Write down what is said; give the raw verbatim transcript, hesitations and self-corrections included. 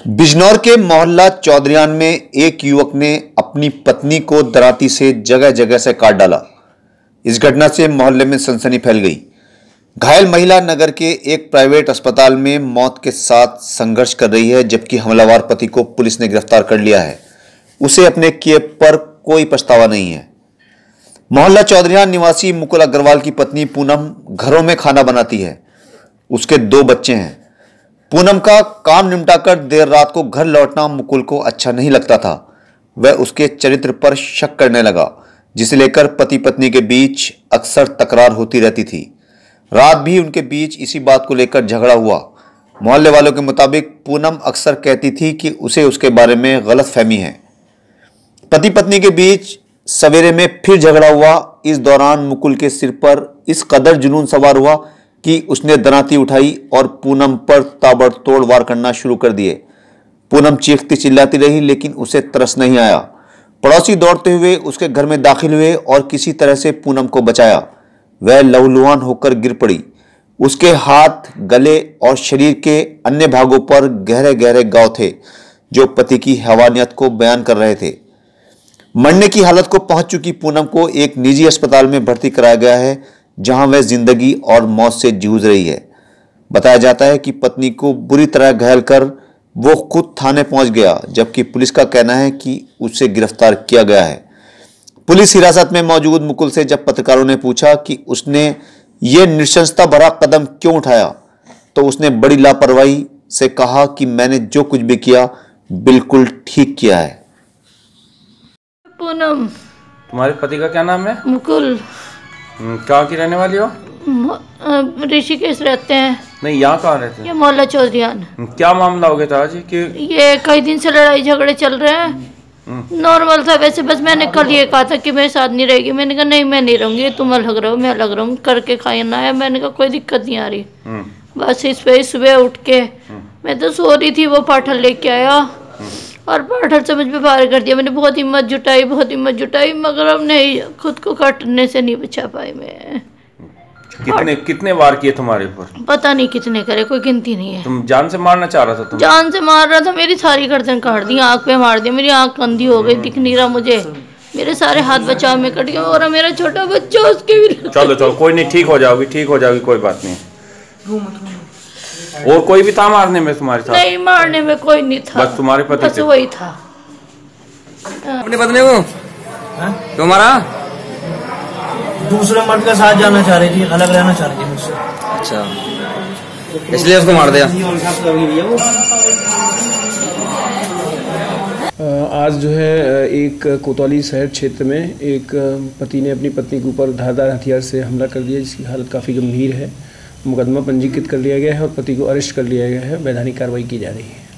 बिजनौर के मोहल्ला चौधरियान में एक युवक ने अपनी पत्नी को दराती से जगह जगह से काट डाला। इस घटना से मोहल्ले में सनसनी फैल गई। घायल महिला नगर के एक प्राइवेट अस्पताल में मौत के साथ संघर्ष कर रही है, जबकि हमलावर पति को पुलिस ने गिरफ्तार कर लिया है। उसे अपने किए पर कोई पछतावा नहीं है। मोहल्ला चौधरियान निवासी मुकुल अग्रवाल की पत्नी पूनम घरों में खाना बनाती है। उसके दो बच्चे हैं। पूनम का काम निपटाकर देर रात को घर लौटना मुकुल को अच्छा नहीं लगता था। वह उसके चरित्र पर शक करने लगा, जिसे लेकर पति पत्नी के बीच अक्सर तकरार होती रहती थी। रात भी उनके बीच इसी बात को लेकर झगड़ा हुआ। मोहल्ले वालों के मुताबिक पूनम अक्सर कहती थी कि उसे उसके बारे में गलतफहमी है। पति पत्नी के बीच सवेरे में फिर झगड़ा हुआ। इस दौरान मुकुल के सिर पर इस कदर जुनून सवार हुआ कि उसने दराती उठाई और पूनम पर ताबड़तोड़ वार करना शुरू कर दिए। पूनम चीखती चिल्लाती रही, लेकिन उसे तरस नहीं आया। पड़ोसी दौड़ते हुए उसके घर में दाखिल हुए और किसी तरह से पूनम को बचाया। वह लहूलुहान होकर गिर पड़ी। उसके हाथ, गले और शरीर के अन्य भागों पर गहरे गहरे घाव थे, जो पति की हैवानियत को बयान कर रहे थे। मरने की हालत को पहुंच चुकी पूनम को एक निजी अस्पताल में भर्ती कराया गया है, जहां वह जिंदगी और मौत से जूझ रही है। बताया जाता है कि पत्नी को बुरी तरह घायल कर वो खुद थाने पहुंच गया, जबकि पुलिस का कहना है कि उसे गिरफ्तार किया गया है। पुलिस हिरासत में मौजूद मुकुल से जब पत्रकारों ने पूछा कि उसने ये नृशंसता भरा कदम क्यों उठाया, तो उसने बड़ी लापरवाही से कहा कि मैंने जो कुछ भी किया बिल्कुल ठीक किया है। पूनम। तुम्हारे पति का क्या नाम है? मुकुल। कहाँ की रहने वाली हो? ऋषिकेश रहते हैं। नहीं, यहाँ कहाँ रहते हैं? ये मोहल्ला चौधरियान। क्या मामला हो गया था आज कि ये कई दिन से लड़ाई झगड़े चल रहे हैं। नॉर्मल था वैसे, बस मैंने कल ये कहा था कि मेरे साथ नहीं रहेगी। मैंने कहा नहीं, मैं नहीं रहूंगी, तुम अलग रहो, मैं अलग रहूंगी, करके खाना है। मैंने कहा कोई दिक्कत नहीं आ रही। बस इस पे सुबह उठ के मैं तो सो रही थी, वो पाठल लेके आया और पाठल समझ में बाहर कर दिया। मैंने बहुत हिम्मत जुटाई बहुत हिम्मत जुटाई मगर अब नहीं, खुद को काटने से नहीं बचा पाई मैं। कितने कितने वार किए तुम्हारे ऊपर? पता नहीं कितने करे, कोई गिनती नहीं है। तुम जान से मारना चाह रहा था? तुम जान से मार रहा था। मेरी सारी गर्दन काट दी, आंख पे मार दिया, मेरी आंख अंधी हो गई, दिख नहीं रहा मुझे। मेरे सारे हाथ बचाव में कट गए और मेरा छोटा बच्चा उसके भी। चलो चलो कोई नहीं, ठीक हो जाओगी, ठीक हो जाओगी, कोई बात नहीं। और कोई भी था मारने में तुम्हारे साथ? नहीं, मारने में कोई नहीं था, बस तुम्हारे पति बस वही था। अपने पत्नी को तुम्हारा दूसरे मर्द के साथ जाना चाह रही थी, अलग रहना चाह रही थी मुझसे। अच्छा, इसलिए उसको मार दिया। आज जो है एक कोतवाली शहर क्षेत्र में एक पति ने अपनी पत्नी के ऊपर धारदार हथियार से हमला कर दिया, जिसकी हालत काफ़ी गंभीर है। मुकदमा पंजीकृत कर लिया गया है और पति को अरेस्ट कर लिया गया है। वैधानिक कार्रवाई की जा रही है।